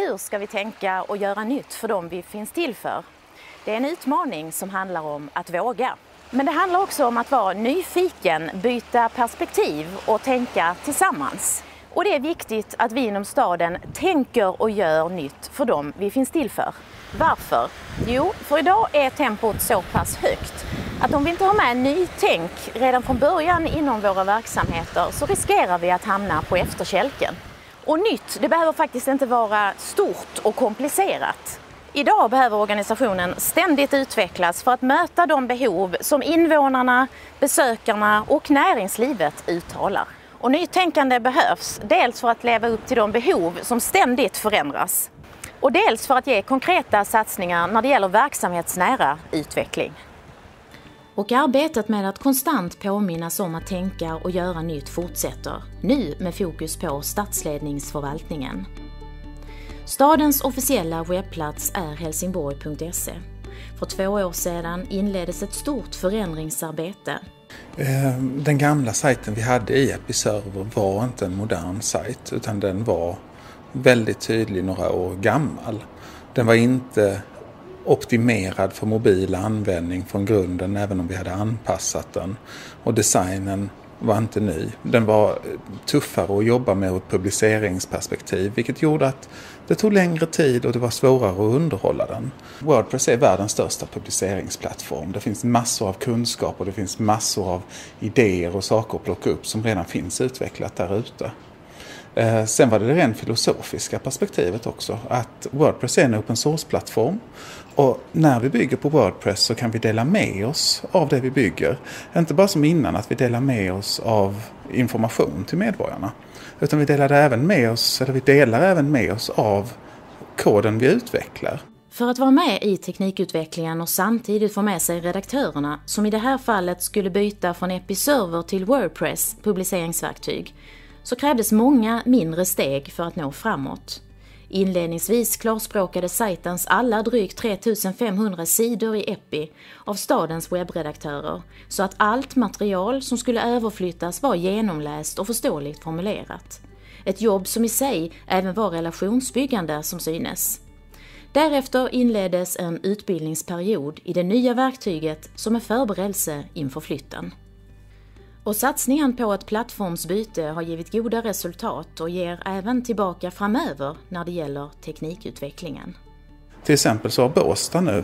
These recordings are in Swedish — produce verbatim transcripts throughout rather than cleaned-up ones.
Hur ska vi tänka och göra nytt för dem vi finns till för? Det är en utmaning som handlar om att våga. Men det handlar också om att vara nyfiken, byta perspektiv och tänka tillsammans. Och det är viktigt att vi inom staden tänker och gör nytt för dem vi finns till för. Varför? Jo, för idag är tempot så pass högt att om vi inte har med nytänk redan från början inom våra verksamheter så riskerar vi att hamna på efterkälken. Och nytt, det behöver faktiskt inte vara stort och komplicerat. Idag behöver organisationen ständigt utvecklas för att möta de behov som invånarna, besökarna och näringslivet uttalar. Och nytänkande behövs dels för att leva upp till de behov som ständigt förändras och dels för att ge konkreta satsningar när det gäller verksamhetsnära utveckling. Och arbetet med att konstant påminnas om att tänka och göra nytt fortsätter, nu med fokus på stadsledningsförvaltningen. Stadens officiella webbplats är helsingborg punkt se. För två år sedan inleddes ett stort förändringsarbete. Den gamla sajten vi hade i Episerver var inte en modern sajt utan den var väldigt tydlig några år gammal. Den var inte optimerad för mobil användning från grunden även om vi hade anpassat den. Och designen var inte ny. Den var tuffare att jobba med ur ett publiceringsperspektiv vilket gjorde att det tog längre tid och det var svårare att underhålla den. WordPress är världens största publiceringsplattform. Det finns massor av kunskap och det finns massor av idéer och saker att plocka upp som redan finns utvecklat där ute. Eh, sen var det det rent filosofiska perspektivet också. Att WordPress är en open source-plattform. Och när vi bygger på WordPress så kan vi dela med oss av det vi bygger. Inte bara som innan att vi delar med oss av information till medborgarna. Utan vi delar även med oss, eller vi delar även med oss av koden vi utvecklar. För att vara med i teknikutvecklingen och samtidigt få med sig redaktörerna som i det här fallet skulle byta från Episerver till WordPress publiceringsverktyg så krävdes många mindre steg för att nå framåt. Inledningsvis klarspråkade sajtens alla drygt tre tusen femhundra sidor i Epi av stadens webbredaktörer så att allt material som skulle överflyttas var genomläst och förståeligt formulerat. Ett jobb som i sig även var relationsbyggande som synes. Därefter inleddes en utbildningsperiod i det nya verktyget som är förberedelse inför flytten. Och satsningen på ett plattformsbyte har givit goda resultat och ger även tillbaka framöver när det gäller teknikutvecklingen. Till exempel så har Båstad nu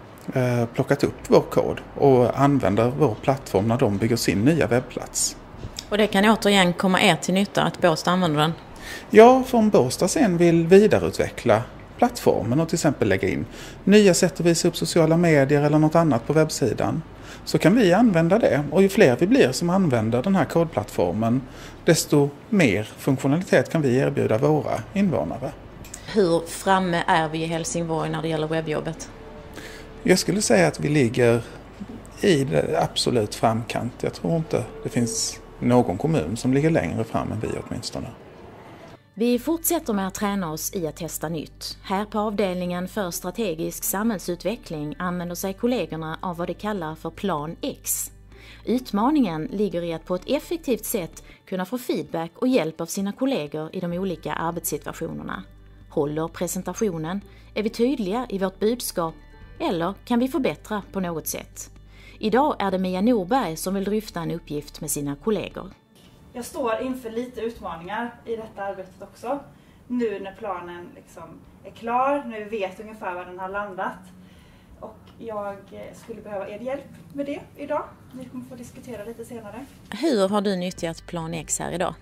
eh, plockat upp vår kod och använder vår plattform när de bygger sin nya webbplats. Och det kan återigen komma er till nytta att Båstad använder den? Ja, för om Båstad sen vill vidareutveckla plattformen och till exempel lägga in nya sätt att visa upp sociala medier eller något annat på webbsidan så kan vi använda det. Och ju fler vi blir som använder den här kodplattformen desto mer funktionalitet kan vi erbjuda våra invånare. Hur framme är vi i Helsingborg när det gäller webbjobbet? Jag skulle säga att vi ligger i det absolut framkant. Jag tror inte det finns någon kommun som ligger längre fram än vi åtminstone. Vi fortsätter med att träna oss i att testa nytt. Här på avdelningen för strategisk samhällsutveckling använder sig kollegorna av vad de kallar för plan X. Utmaningen ligger i att på ett effektivt sätt kunna få feedback och hjälp av sina kollegor i de olika arbetssituationerna. Håller presentationen? Är vi tydliga i vårt budskap? Eller kan vi förbättra på något sätt? Idag är det Mia Norberg som vill dryfta en uppgift med sina kollegor. Jag står inför lite utmaningar i detta arbetet också. Nu när planen liksom är klar, nu vet ungefär var den har landat. Och jag skulle behöva er hjälp med det idag. Vi kommer få diskutera lite senare. Hur har du nyttjat plan X här idag?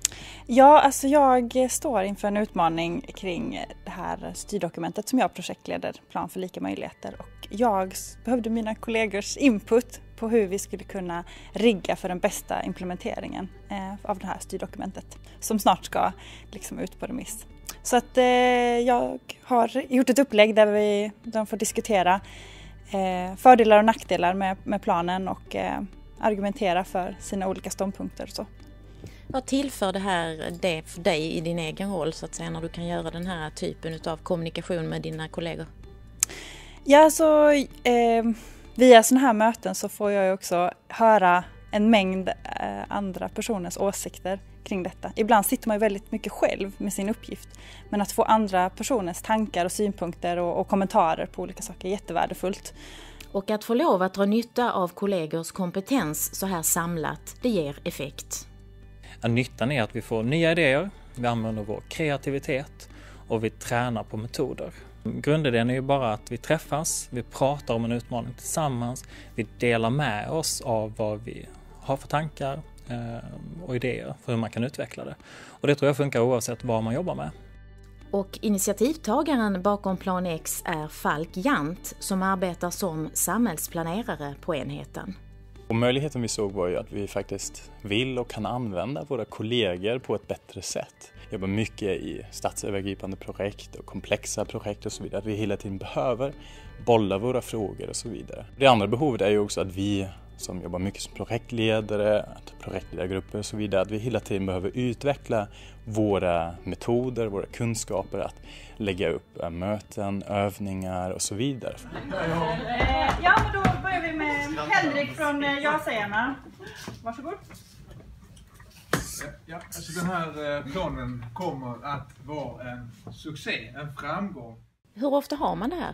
Ja, alltså jag står inför en utmaning kring det här styrdokumentet som jag projektleder, Plan för lika möjligheter. Och jag behövde mina kollegors input på hur vi skulle kunna rigga för den bästa implementeringen eh, av det här styrdokumentet som snart ska liksom ut på remiss. Så att eh, jag har gjort ett upplägg där vi de får diskutera eh, fördelar och nackdelar med, med planen och eh, argumentera för sina olika ståndpunkter och så. Vad tillför det här det för dig i din egen roll så att säga när du kan göra den här typen av kommunikation med dina kollegor? Ja, så eh, via sådana här möten så får jag också höra en mängd eh, andra personers åsikter kring detta. Ibland sitter man ju väldigt mycket själv med sin uppgift. Men att få andra personers tankar och synpunkter och, och kommentarer på olika saker är jättevärdefullt. Och att få lov att dra nytta av kollegors kompetens så här samlat, det ger effekt. Ja, nyttan är att vi får nya idéer, vi använder vår kreativitet och vi tränar på metoder. Grundidén är ju bara att vi träffas, vi pratar om en utmaning tillsammans, vi delar med oss av vad vi har för tankar och idéer för hur man kan utveckla det. Och det tror jag funkar oavsett vad man jobbar med. Och initiativtagaren bakom Plan X är Falk Jant som arbetar som samhällsplanerare på enheten. Och möjligheten vi såg var ju att vi faktiskt vill och kan använda våra kollegor på ett bättre sätt. Vi jobbar mycket i stadsövergripande projekt och komplexa projekt och så vidare. Att vi hela tiden behöver bolla våra frågor och så vidare. Det andra behovet är ju också att vi som jobbar mycket som projektledare, projektledargrupper och så vidare, att vi hela tiden behöver utveckla våra metoder, våra kunskaper, att lägga upp möten, övningar och så vidare. Ja, men då börjar vi med Henrik från Ja-sägarna. Varsågod. Ja, alltså den här planen kommer att vara en succé, en framgång. Hur ofta har man det här?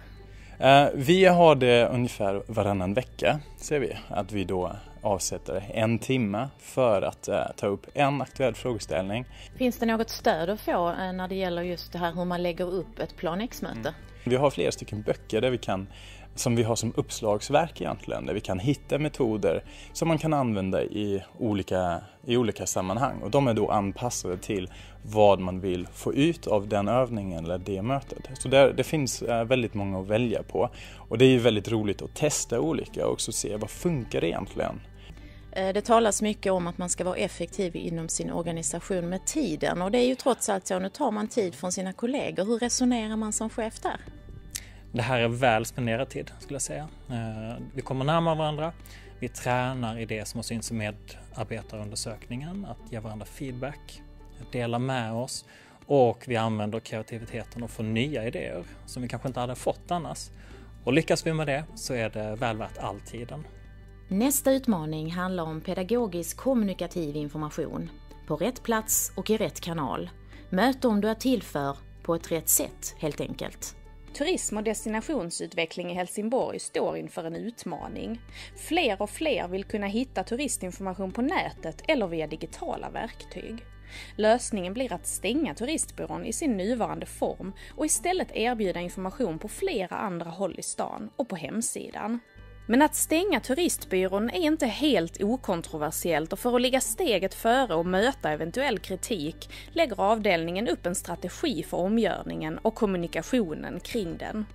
Vi har det ungefär varannan vecka, ser vi. Att vi då avsätter en timme för att ta upp en aktuell frågeställning. Finns det något stöd att få när det gäller just det här hur man lägger upp ett Plan X-möte? Mm. Vi har flera stycken böcker där vi kan, som vi har som uppslagsverk egentligen, där vi kan hitta metoder som man kan använda i olika, i olika sammanhang. Och de är då anpassade till vad man vill få ut av den övningen eller det mötet. Så där, det finns väldigt många att välja på. Och det är ju väldigt roligt att testa olika och också se vad funkar det egentligen. Det talas mycket om att man ska vara effektiv inom sin organisation med tiden. Och det är ju trots allt så, nu tar man tid från sina kollegor. Hur resonerar man som chef där? Det här är väl spenderad tid, skulle jag säga. Vi kommer närmare varandra. Vi tränar i det som har synts i medarbetarundersökningen. Att ge varandra feedback, dela med oss. Och vi använder kreativiteten och får nya idéer som vi kanske inte hade fått annars. Och lyckas vi med det så är det väl värt all tiden. Nästa utmaning handlar om pedagogisk kommunikativ information. På rätt plats och i rätt kanal. Möt om du är till för på ett rätt sätt, helt enkelt. Turism och destinationsutveckling i Helsingborg står inför en utmaning. Fler och fler vill kunna hitta turistinformation på nätet eller via digitala verktyg. Lösningen blir att stänga turistbyrån i sin nuvarande form och istället erbjuda information på flera andra håll i stan och på hemsidan. Men att stänga turistbyrån är inte helt okontroversiellt och för att ligga steget före och möta eventuell kritik lägger avdelningen upp en strategi för omgörningen och kommunikationen kring den.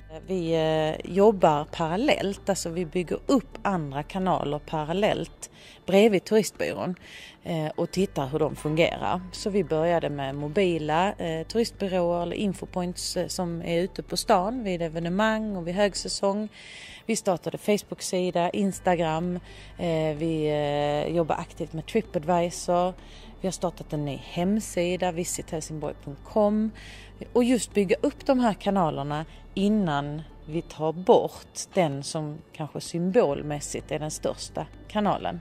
Vi jobbar parallellt, alltså vi bygger upp andra kanaler parallellt bredvid turistbyrån och tittar hur de fungerar. Så vi började med mobila turistbyråer eller infopoints som är ute på stan vid evenemang och vid högsäsong. Vi startade Facebook-sida, Instagram, vi jobbar aktivt med TripAdvisor. Vi har startat en ny hemsida, visit helsingborg punkt com, och just bygga upp de här kanalerna innan vi tar bort den som kanske symbolmässigt är den största kanalen.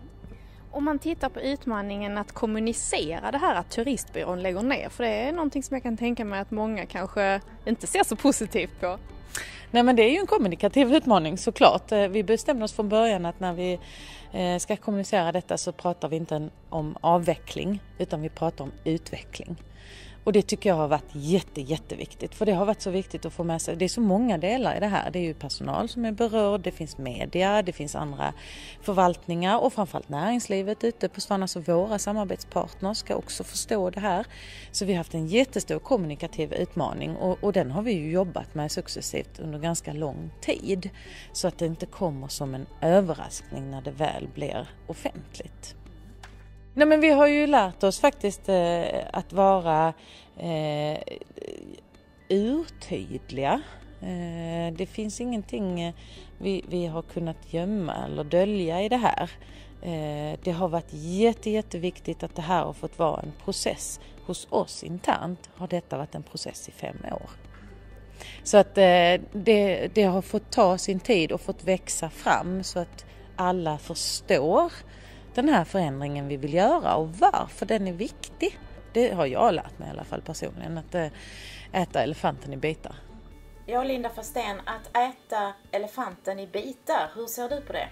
Om man tittar på utmaningen att kommunicera det här att turistbyrån lägger ner, för det är någonting som jag kan tänka mig att många kanske inte ser så positivt på. Nej, men det är ju en kommunikativ utmaning såklart. Vi bestämde oss från början att när vi ska kommunicera detta så pratar vi inte om avveckling utan vi pratar om utveckling. Och det tycker jag har varit jätte, jätteviktigt. För det har varit så viktigt att få med sig. Det är så många delar i det här. Det är ju personal som är berörd, det finns media, det finns andra förvaltningar och framförallt näringslivet ute på stan. Alltså våra samarbetspartners ska också förstå det här. Så vi har haft en jättestor kommunikativ utmaning och, och den har vi ju jobbat med successivt under ganska lång tid. Så att det inte kommer som en överraskning när det väl blir offentligt. Nej, men vi har ju lärt oss faktiskt eh, att vara eh, urtydliga. Eh, det finns ingenting eh, vi, vi har kunnat gömma eller dölja i det här. Eh, det har varit jätte, jätteviktigt att det här har fått vara en process. Hos oss internt har detta varit en process i fem år. Så att eh, det, det har fått ta sin tid och fått växa fram så att alla förstår den här förändringen vi vill göra och varför den är viktig. Det har jag lärt mig i alla fall personligen, att äta elefanten i bitar. Ja, Linda Fastén, att äta elefanten i bitar, hur ser du på det?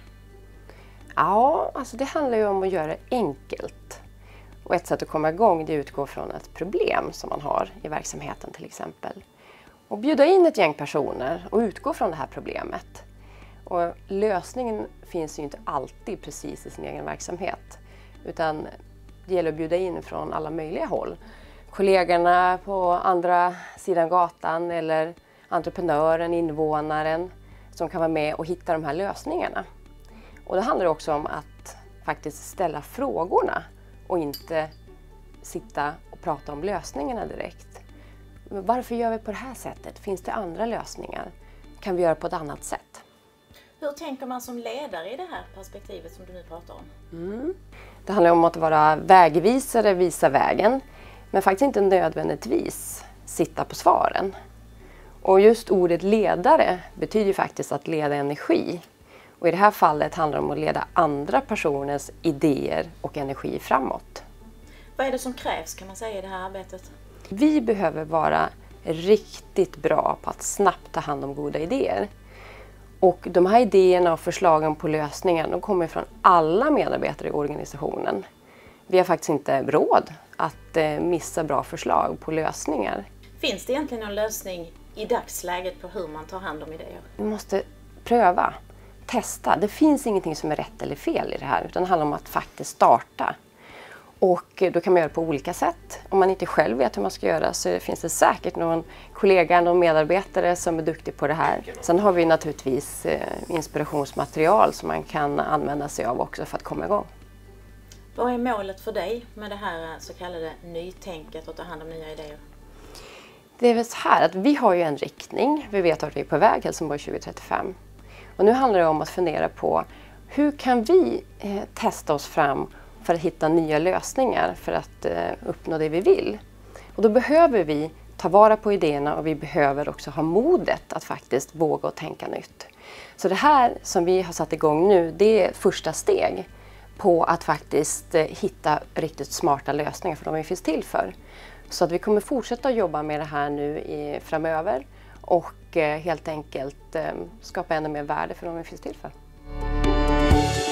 Ja, alltså det handlar ju om att göra det enkelt. Och ett sätt att komma igång, det utgår från ett problem som man har i verksamheten till exempel. Och bjuda in ett gäng personer och utgå från det här problemet. Och lösningen finns ju inte alltid precis i sin egen verksamhet. Utan det gäller att bjuda in från alla möjliga håll. Kollegorna på andra sidan gatan eller entreprenören, invånaren som kan vara med och hitta de här lösningarna. Och det handlar också om att faktiskt ställa frågorna och inte sitta och prata om lösningarna direkt. Varför gör vi på det här sättet? Finns det andra lösningar? Kan vi göra på ett annat sätt? Hur tänker man som ledare i det här perspektivet som du nu pratar om? Mm. Det handlar om att vara vägvisare, visa vägen. Men faktiskt inte nödvändigtvis sitta på svaren. Och just ordet ledare betyder faktiskt att leda energi. Och i det här fallet handlar det om att leda andra personers idéer och energi framåt. Vad är det som krävs kan man säga i det här arbetet? Vi behöver vara riktigt bra på att snabbt ta hand om goda idéer. Och de här idéerna och förslagen på lösningar, de kommer från alla medarbetare i organisationen. Vi har faktiskt inte råd att missa bra förslag på lösningar. Finns det egentligen någon lösning i dagsläget på hur man tar hand om idéer? Vi måste pröva, testa. Det finns ingenting som är rätt eller fel i det här, utan det handlar om att faktiskt starta. Och då kan man göra på olika sätt. Om man inte själv vet hur man ska göra så finns det säkert någon kollega, någon medarbetare som är duktig på det här. Sen har vi naturligtvis inspirationsmaterial som man kan använda sig av också för att komma igång. Vad är målet för dig med det här så kallade nytänket och ta hand om nya idéer? Det är väl så här att vi har ju en riktning. Vi vet att vi är på väg Helsingborg tjugo trettiofem. Och nu handlar det om att fundera på hur kan vi eh, testa oss fram för att hitta nya lösningar för att eh, uppnå det vi vill. Och då behöver vi ta vara på idéerna och vi behöver också ha modet att faktiskt våga och tänka nytt. Så det här som vi har satt igång nu, det är första steg på att faktiskt eh, hitta riktigt smarta lösningar för de vi finns till för. Så att vi kommer fortsätta att jobba med det här nu i, framöver och eh, helt enkelt eh, skapa ännu mer värde för de vi finns till för.